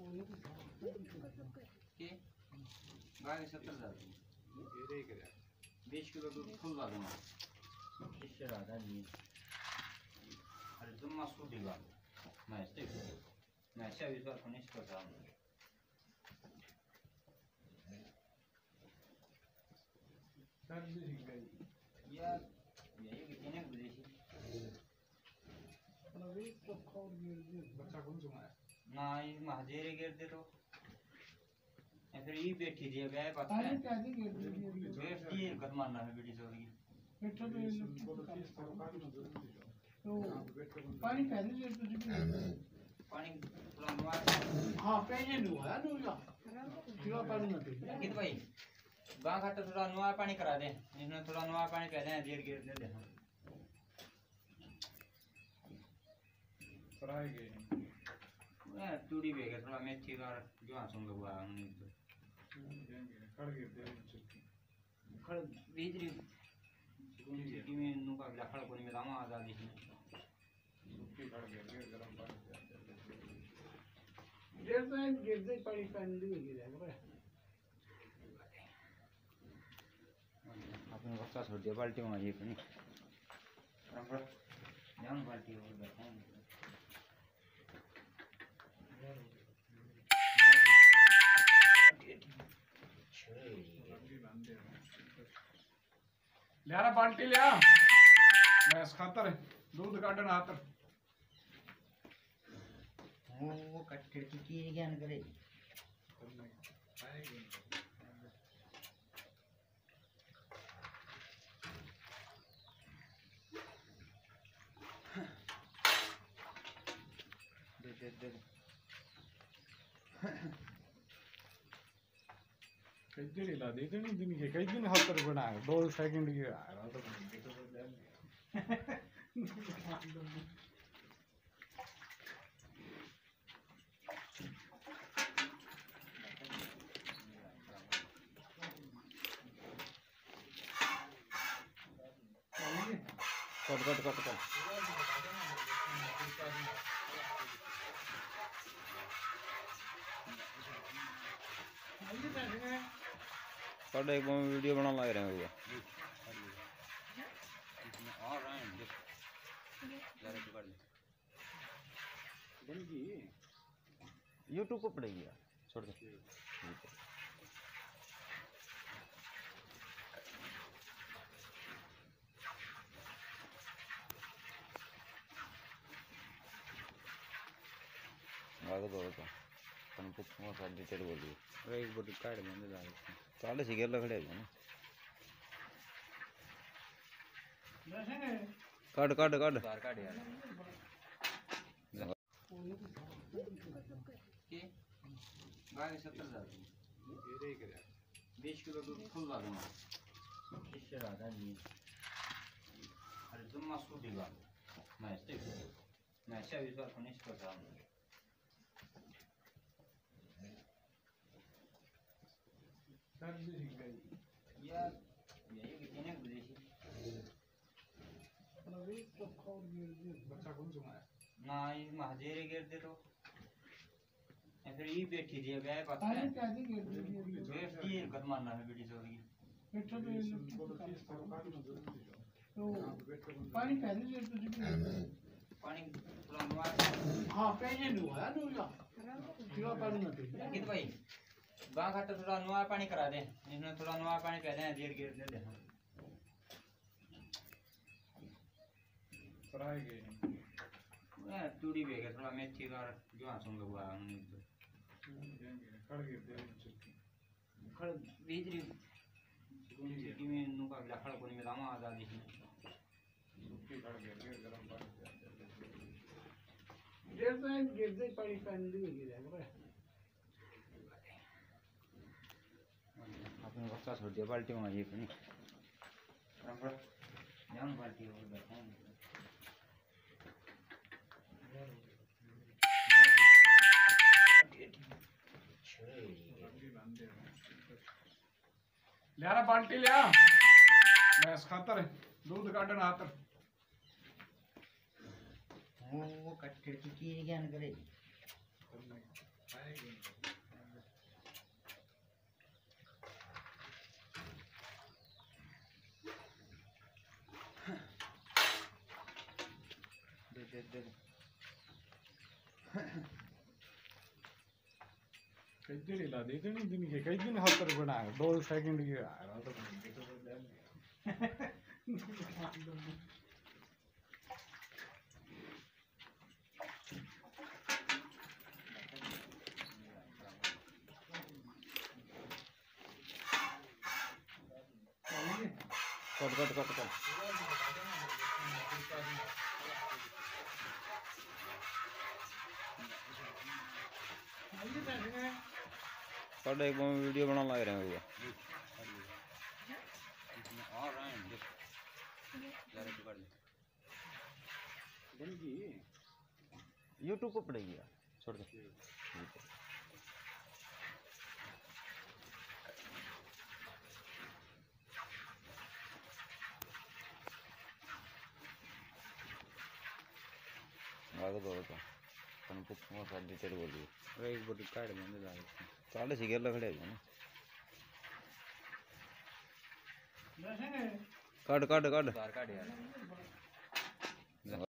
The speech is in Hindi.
गाय 70,000 20 किलो दूध फुल लागणार इससे ज़्यादा नहीं। अरे तुम मास्को दिला मैं ऐसे अभी तो फिनिश कर रहा हूँ यार यही कितने विदेशी बच्चा कौन सा है ना ये महाजेरे गिर दे तो फिर ये बैठी थी गाय पता है बैठ दी कद मारना है बेटी चोरी तो पानी पहले ले तो पानी थोड़ा नुआ हाँ पहले नुआ है नुआ जीवा पानी मत कित भाई गां खाते थोड़ा नुआ पानी करा दे इसमें थोड़ा नुआ पानी पहले देर गिर दे देना फ्राई गए मैं टूडी बेगे थोड़ा मेथी का जो आसुम लगवा हमने खड़ गए दे खड़ बीज री सिटी में नु का खड़ कोनी में दामा आजादी है सुखी खड़ गए गरम पानी देर टाइम गिरते पानी पानी दी गिरा है आपने बच्चा छोड़ दिया बाल्टी में ये पनि राम्रो ध्यान बाल्टी हो बैठा लिया बाल्टी लिया भैंस खातर दूध काटन आतर वो कट्टे की ज्ञान करे दे कई दिन ला दे देनी दिन के कई दिन हाथ पर बनाया 2 सेकंड की आ रहा तो कट कट एक वीडियो बना लग रहे हैं भैया यूट्यूब को पड़ेगी यार छोड़ दे आगे दौड़ो तो तुम कुछ साथ डिटेल बोलिए एक बोटी काट देंगे चाले सिगेर खड़े हैं ना काट यार गाय 70,000 20 किलो दूध फुल लागणार इससे ज़्यादा नहीं। अरे तुम मास्को दिला मैं ऐसे अभी तो फिनिश कर रहा हूँ यार यही कितने विदेशी बच्चा कौन सा है ना ये महाजेरे गिर दे तो फिर ये बैठी थी गाय पता है बैठ दी कद मारना है बेटी चोरी तो पानी पहले ले तो पानी थोड़ा नुआ हाँ पहले नुआ है नुआ जीवा पानी मत कित भाई गां खाते थोड़ा नुआ पानी करा दे इसमें थोड़ा नुआ पानी पहले देर गिर दे देना फ्राई गए मैं टूडी बेगे थोड़ा मेथी का जो आसुम लगवा हमने खड़ गए दे खड़ बीज री सिटी में नु का खड़ कोनी में दामा आजादी है सुखी खड़ गए गरम पानी देर टाइम गिरते पानी पानी दी गिरा है आपने बच्चा छोड़ दिया बाल्टी में ये पनि राम्रो ध्यान बाल्टी हो बैठा लिया बाल्टी लिया भैंस खातर दूध काटन आतर वो कट्टे की ज्ञान करे दे कई दिन ला दे देनी दिन के कई दिन हाथ पर बना 2 सेकंड की आ रहा तो कट कट एक वीडियो बना लग रहे हैं यूट्यूब को पड़ेगी यार छोड़ दे आगे दो तो कौन कुछ more साल डिटेल बोलिए अरे एक बोल काट देंगे लाइक काले सिगरेट लग रहे हैं ना काट यार